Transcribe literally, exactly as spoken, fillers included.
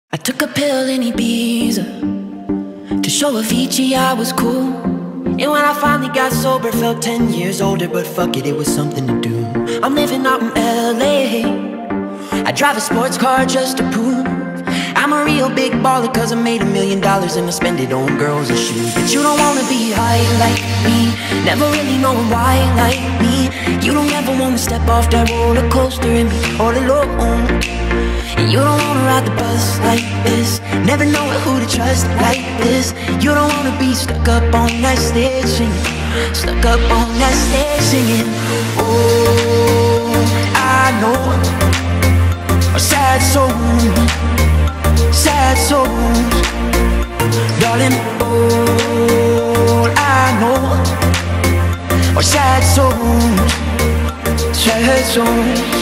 I took a pill in Ibiza to show Avicii I was cool. And when I finally got sober, felt ten years older. But fuck it, it was something to do. I'm living out in L A. I drive a sports car just to prove I'm a real big baller, cause I made a million dollars and I spend it on girls and shoes. But you don't wanna be high like me, never really knowing why like me. You don't ever wanna step off that roller coaster and be all alone. And you don't wanna ride the bus like this, never knowing who to trust like this. You don't wanna be stuck up on that stage singing, stuck up on that stage singing. Oh, I know a sad soul, sad souls, darling. All I know are sad souls, sad souls.